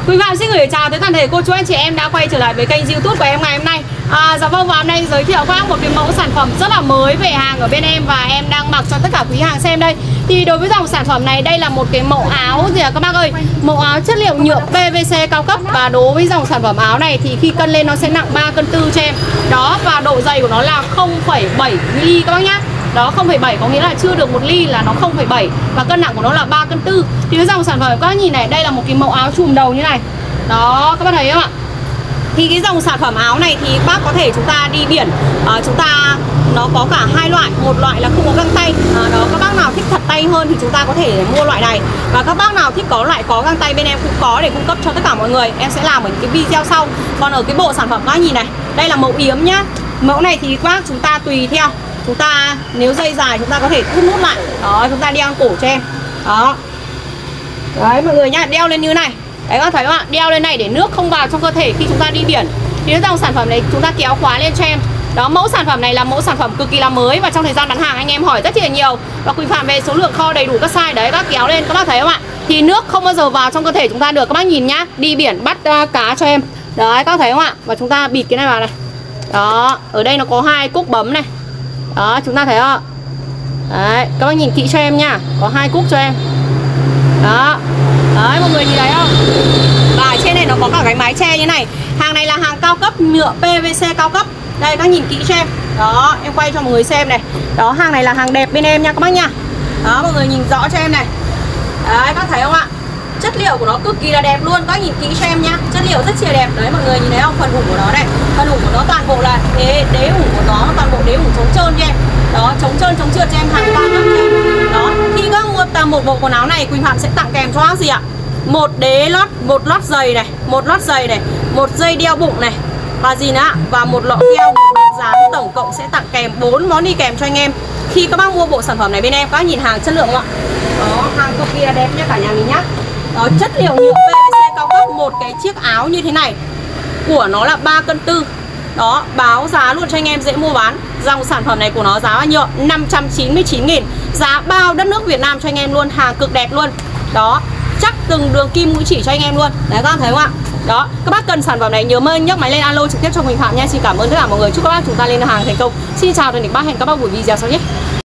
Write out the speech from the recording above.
Quý Phạm xin gửi chào tới toàn thể cô chú anh chị em đã quay trở lại với kênh YouTube của em ngày hôm nay. Dạ vâng, và hôm nay giới thiệu các một cái mẫu sản phẩm rất là mới về hàng ở bên em và em đang mặc cho tất cả quý hàng xem đây. Thì đối với dòng sản phẩm này, đây là một cái mẫu áo gì các bác ơi, mẫu áo chất liệu nhựa PVC cao cấp. Và đối với dòng sản phẩm áo này thì khi cân lên nó sẽ nặng 3,4 cân cho em. Đó, và độ dày của nó là 0,7 ly các bác nhá. Đó, 0,7 có nghĩa là chưa được 1 ly là nó 0,7 và cân nặng của nó là 3,4 cân. Thì cái dòng sản phẩm các bác nhìn này, đây là một cái mẫu áo trùm đầu như này. Đó, các bác thấy không ạ? Thì cái dòng sản phẩm áo này thì bác có thể chúng ta đi biển, nó có cả hai loại, một loại là không có găng tay. Đó, các bác nào thích thật tay hơn thì chúng ta có thể mua loại này. Và các bác nào thích có loại có găng tay, bên em cũng có để cung cấp cho tất cả mọi người. Em sẽ làm ở những cái video sau. Còn ở cái bộ sản phẩm các bác nhìn này, đây là mẫu yếm nhá. Mẫu này thì các bác chúng ta tùy theo. Chúng ta nếu dây dài chúng ta có thể thút nút lại. Đó, chúng ta đeo cổ cho em. Đó. Đấy mọi người nhá, đeo lên như này. Đấy các thấy không ạ? Đeo lên này để nước không vào trong cơ thể khi chúng ta đi biển. Thì cái dòng sản phẩm này chúng ta kéo khóa lên cho em. Đó, mẫu sản phẩm này là mẫu sản phẩm cực kỳ là mới và trong thời gian bán hàng anh em hỏi rất là nhiều. Và Quỳnh Phạm về số lượng kho đầy đủ các size. Đấy các bác kéo lên, các bác thấy không ạ? Thì nước không bao giờ vào trong cơ thể chúng ta được. Các bác nhìn nhá, đi biển bắt cá cho em. Đấy các bác thấy không ạ? Và chúng ta bịt cái này vào này. Đó, ở đây nó có 2 cúc bấm này. Đó, chúng ta thấy không? Đấy, các bác nhìn kỹ cho em nha. Có 2 cúc cho em. Đó. Đấy, mọi người nhìn thấy không? Và ở trên này nó có cả cái mái che như này. Hàng này là hàng cao cấp, nhựa PVC cao cấp. Đây, các nhìn kỹ cho em. Đó, em quay cho mọi người xem này. Đó, hàng này là hàng đẹp bên em nha các bác nha. Đó, mọi người nhìn rõ cho em này. Đấy, các thấy không ạ? Chất liệu của nó cực kỳ là đẹp luôn. Các nhìn kỹ cho em nhá. Chất liệu rất là đẹp. Đấy, mọi người nhìn thấy không? Phần ủng của nó này. Phần ủng của nó toàn bộ là đế ủng của nó, toàn bộ đế ủng chống trơn cho em. Đó, chống trơn, chống trượt cho em, hàng cao cấp cho em. Đó, khi các mua một bộ quần áo này, Quỳnh Phạm sẽ tặng kèm cho bác gì ạ? Một đế lót, một lót giày này, một lót giày này, một dây đeo bụng này, và gì nữa ạ? Và một lọ keo, một dán, tổng cộng sẽ tặng kèm 4 món đi kèm cho anh em. Khi các bác mua bộ sản phẩm này bên em, các bác nhìn hàng chất lượng không ạ? Đó, hàng cực kỳ là đẹp nha cả nhà mình nhá. Đó, chất liệu nhựa PVC cao cấp, một cái chiếc áo như thế này của nó là 3,4 cân. Đó, báo giá luôn cho anh em dễ mua bán. Dòng sản phẩm này của nó giá bao nhiêu? 599.000. Giá bao đất nước Việt Nam cho anh em luôn, hàng cực đẹp luôn. Đó, chắc từng đường kim mũi chỉ cho anh em luôn. Đấy các bác thấy không ạ? Đó, các bác cần sản phẩm này nhớ nhấc máy lên alo trực tiếp cho Quỳnh Phạm nha. Xin cảm ơn tất cả mọi người. Chúc các bác chúng ta lên hàng thành công. Xin chào tạm biệt các bác, hẹn các bác buổi video sau nhé.